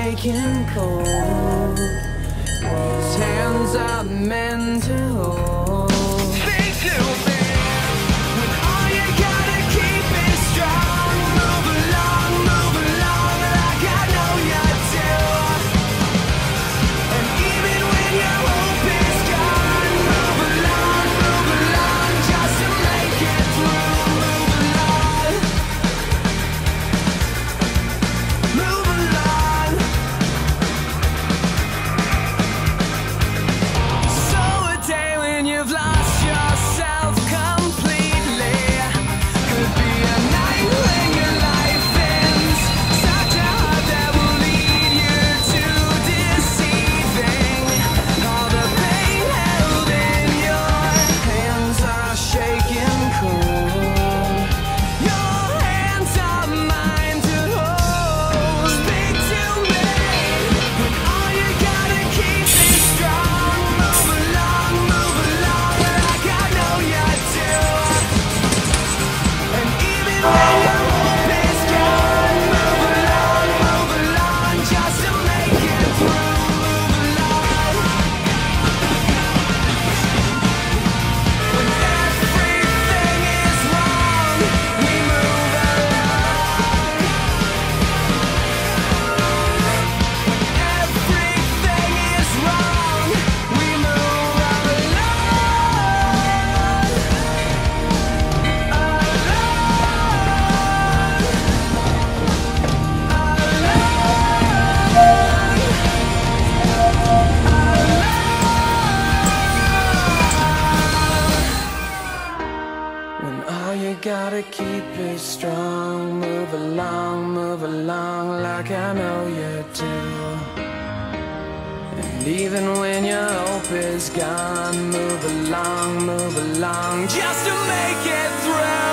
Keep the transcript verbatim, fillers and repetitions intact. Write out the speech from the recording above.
shaking cold. These hands are meant to hold. Speak to me when all you gotta keep is strong. Move along, move along like I know you do. And even when your hope is gone, move along, move along just to make it through. Move along, move along. So a day when you've lost yourself completely could be a night when your life ends. Such a heart that will lead you to deceiving. All the pain held in your hands are shaking cold. Your hands are mine to hold. Speak to me when all you gotta keep is strong. Move along, move along like I know you do. And even when your hope is gone, move along, move along just to make it through. Move along when everything is wrong. We move along. Everything is wrong. We move when all you gotta keep is strong. Move along, move along like I know you do. And even when your hope is gone, move along, move along just to make it through.